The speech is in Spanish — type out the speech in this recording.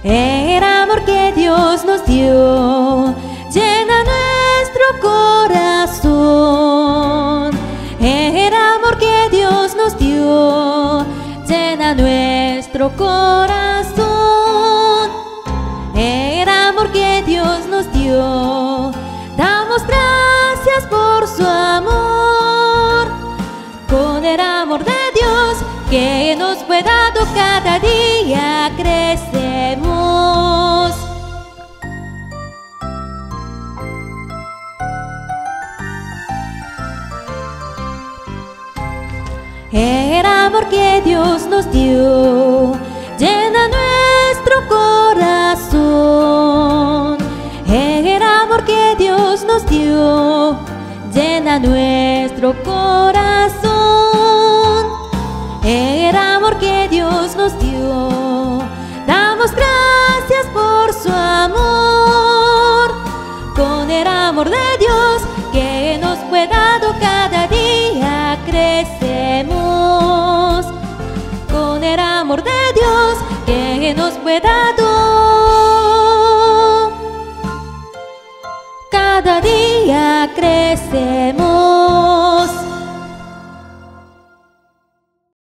El amor que Dios nos dio llena nuestro corazón. El amor que Dios nos dio llena nuestro corazón. El amor que Dios nos dio, damos gracias por su amor. Con el amor de Dios que nos fue dado cada día crecemos. El amor que Dios nos dio llena nuestro corazón. El amor que Dios nos dio llena nuestro corazón. El amor que Dios nos dio, damos gracias por su amor. Con el amor de Dios que nos fue dado cada día crecemos. Con el amor de Dios que nos fue dado cada día crecemos.